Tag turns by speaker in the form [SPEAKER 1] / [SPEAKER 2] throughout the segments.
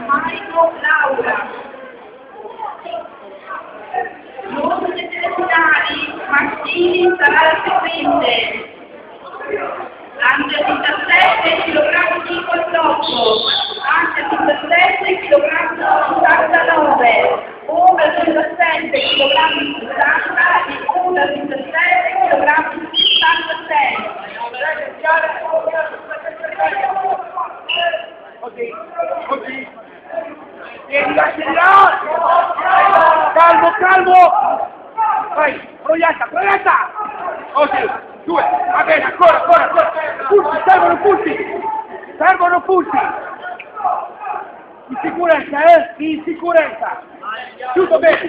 [SPEAKER 1] Marico Laura. L'uomo delle finali maschili sarà la seguente. Under 17 kg di collotto, under 17 kg 89, over 17 kg 60 e under 17 kg 66.
[SPEAKER 2] Così. Vieni là! Calmo, calmo! Vai, proietta! Così, 2, va bene, ancora! Pulsi, servono pulsi! In sicurezza, in sicurezza! Chiuso bene!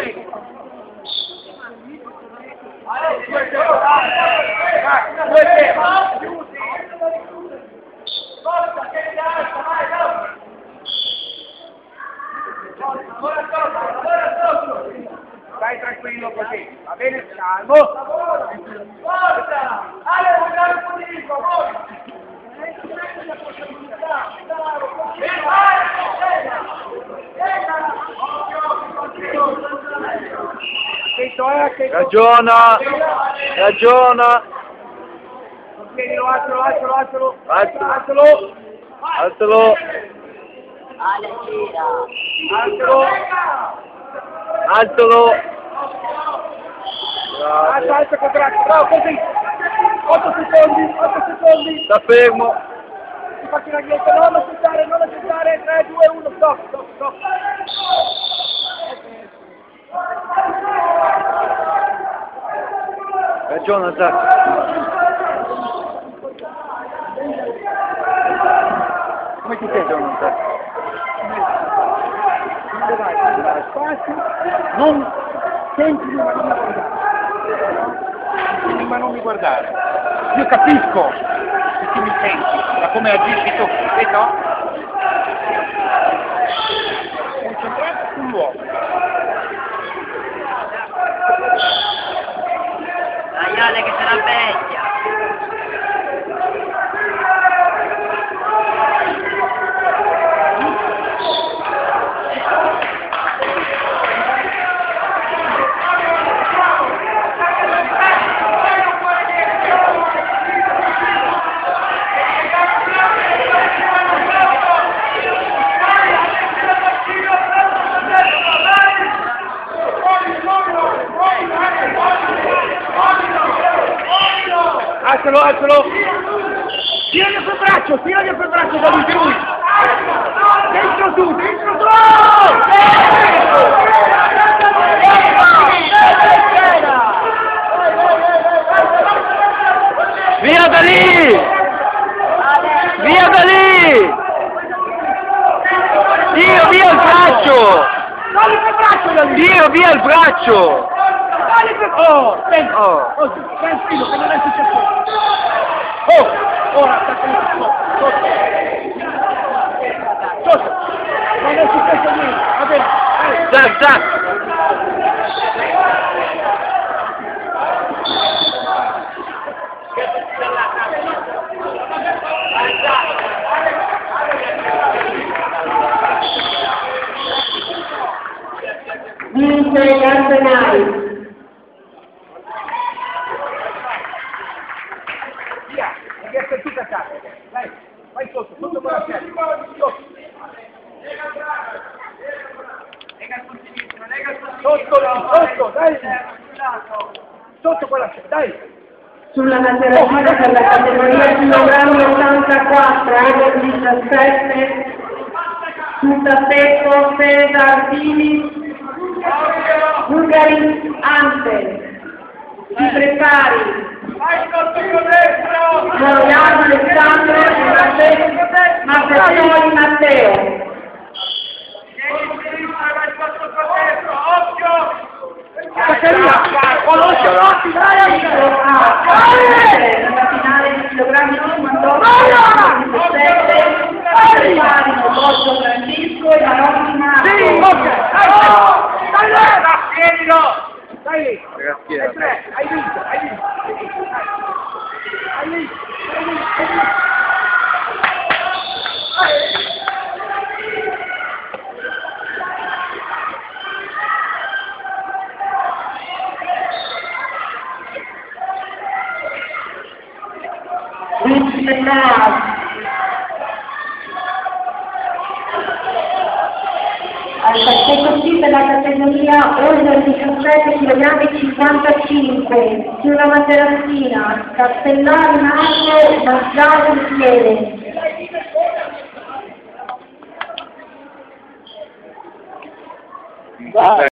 [SPEAKER 2] Stai tranquillo così, va bene? Calmo! Forza! Ale, guardare un po' di
[SPEAKER 3] Ragiona!
[SPEAKER 2] Tienilo, alzalo!
[SPEAKER 3] Alzalo! Alzalo!
[SPEAKER 2] Alza contratto, bravo, così! 8 secondi!
[SPEAKER 3] Sta fermo!
[SPEAKER 2] Ti faccio una ghetta, non accettare, 3, 2, 1, stop!
[SPEAKER 3] Ragiona, Zacco!
[SPEAKER 2] Come ti senti? Non senti ma non mi guardare. Io capisco che tu mi senti, da come agisci tu, no? Concentrati sull'uomo.
[SPEAKER 1] Dai, che se la vecchia.
[SPEAKER 2] Alzalo! Tiragli quel braccio da lui! Dentro tu!
[SPEAKER 3] Via da lì! Tiro via il braccio!
[SPEAKER 2] Togli quel braccio da lui!
[SPEAKER 3] Tiro via il braccio!
[SPEAKER 2] Tranquillo, che non è successo! Ora attaccalo sotto! Non è successo niente! Va bene!
[SPEAKER 3] Zac!
[SPEAKER 1] Vince gli Arsenali.
[SPEAKER 2] Via! Devi essere tu a casa! Dai! Vai sotto con la schiena! Sotto! Dai! Sotto quella schiena! Dai!
[SPEAKER 1] Sulla materatura per la categoria chilogrammi 84, anche 17, Sutatecco, Cesar, Dini, Bulgari, Ante. Si prepari. Moriano Alessandro, Martelloni Matteo.
[SPEAKER 2] Conosce Rossi, dai!
[SPEAKER 1] Nella finale di chilogrammi 58, 17, preparino Borgio Francisco e Maroni Marco.
[SPEAKER 2] Sì, ok! Dai là! Dai lì!
[SPEAKER 3] Ragazzi,
[SPEAKER 2] Hai vinto!
[SPEAKER 1] Principe Naz, al pacchetto C per la categoria under 17 kg 55, su una materassina, Castellari Marco, Maggiano Michele.
[SPEAKER 2] Vai.